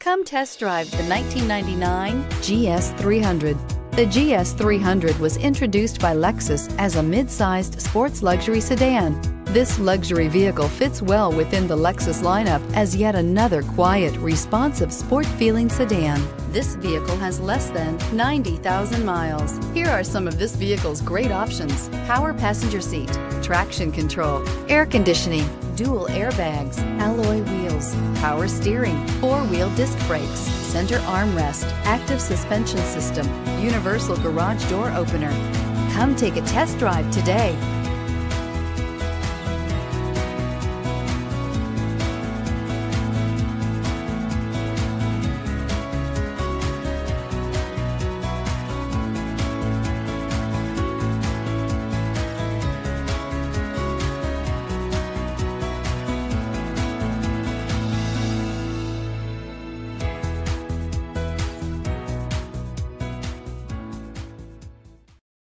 Come test drive the 1999 GS300. The GS300 was introduced by Lexus as a mid-sized sports luxury sedan. This luxury vehicle fits well within the Lexus lineup as yet another quiet, responsive, sport-feeling sedan. This vehicle has less than 90,000 miles. Here are some of this vehicle's great options: power passenger seat, traction control, air conditioning, dual airbags, alloy wheels, power steering, four-wheel disc brakes, center armrest, active suspension system, universal garage door opener. Come take a test drive today.